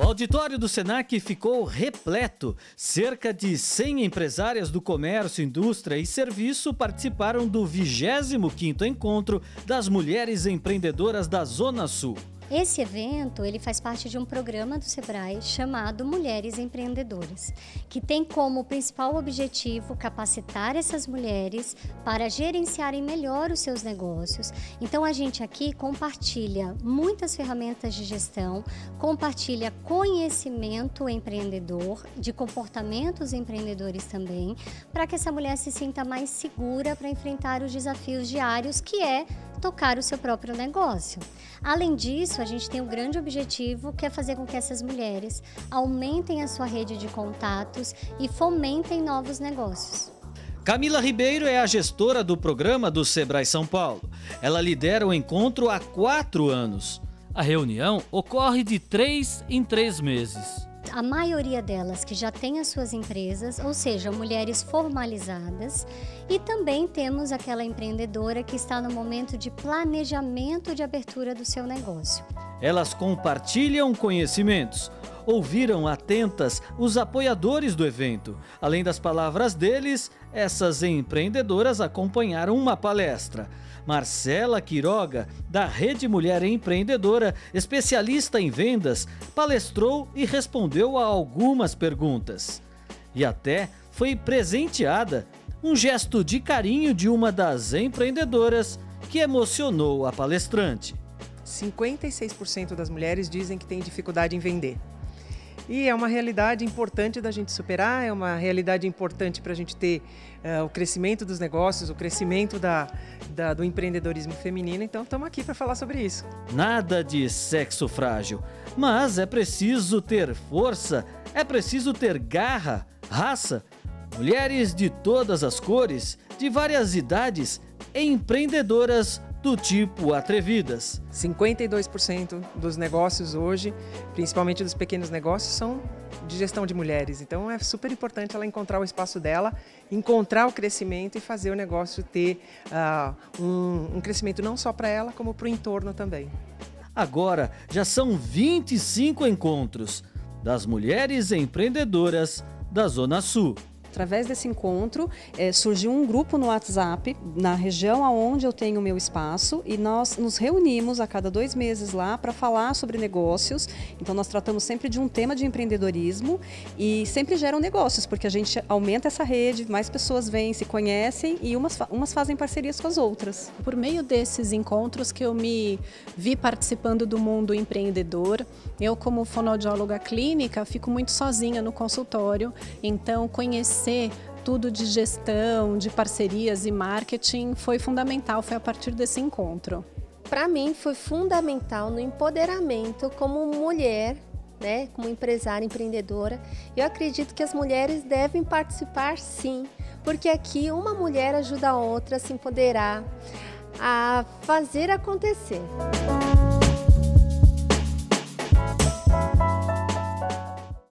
O auditório do Senac ficou repleto. Cerca de 100 empresárias do comércio, indústria e serviço participaram do 25º Encontro das Mulheres Empreendedoras da Zona Sul. Esse evento ele faz parte de um programa do Sebrae chamado Mulheres Empreendedoras, que tem como principal objetivo capacitar essas mulheres para gerenciarem melhor os seus negócios. Então a gente aqui compartilha muitas ferramentas de gestão, compartilha conhecimento empreendedor, de comportamentos empreendedores também, para que essa mulher se sinta mais segura para enfrentar os desafios diários, que é tocar o seu próprio negócio. Além disso, a gente tem um grande objetivo, que é fazer com que essas mulheres aumentem a sua rede de contatos e fomentem novos negócios. Camila Ribeiro é a gestora do programa do Sebrae São Paulo. Ela lidera o encontro há 4 anos. A reunião ocorre de 3 em 3 meses. A maioria delas que já tem as suas empresas, ou seja, mulheres formalizadas, e também temos aquela empreendedora que está no momento de planejamento de abertura do seu negócio. Elas compartilham conhecimentos. Ouviram atentas os apoiadores do evento. Além das palavras deles, essas empreendedoras acompanharam uma palestra. Marcela Quiroga, da Rede Mulher Empreendedora, especialista em vendas, palestrou e respondeu a algumas perguntas. E até foi presenteada, um gesto de carinho de uma das empreendedoras que emocionou a palestrante. 56% das mulheres dizem que têm dificuldade em vender. E é uma realidade importante da gente superar, é uma realidade importante para a gente ter o crescimento dos negócios, o crescimento do empreendedorismo feminino. Então, estamos aqui para falar sobre isso. Nada de sexo frágil, mas é preciso ter força, é preciso ter garra, raça. Mulheres de todas as cores, de várias idades, empreendedoras do tipo atrevidas. 52% dos negócios hoje, principalmente dos pequenos negócios, são de gestão de mulheres. Então é super importante ela encontrar o espaço dela, encontrar o crescimento e fazer o negócio ter um crescimento não só para ela, como para o entorno também. Agora já são 25 encontros das mulheres empreendedoras da Zona Sul. Através desse encontro, surgiu um grupo no WhatsApp, na região onde eu tenho o meu espaço, e nós nos reunimos a cada 2 meses lá para falar sobre negócios. Então nós tratamos sempre de um tema de empreendedorismo e sempre geram negócios, porque a gente aumenta essa rede, mais pessoas vêm, se conhecem e umas fazem parcerias com as outras. Por meio desses encontros que eu me vi participando do mundo empreendedor, eu como fonoaudióloga clínica fico muito sozinha no consultório, então conhecer tudo de gestão, de parcerias e marketing foi fundamental, foi a partir desse encontro. Para mim foi fundamental no empoderamento como mulher, né, como empresária, empreendedora. Eu acredito que as mulheres devem participar sim, porque aqui uma mulher ajuda a outra a se empoderar, a fazer acontecer.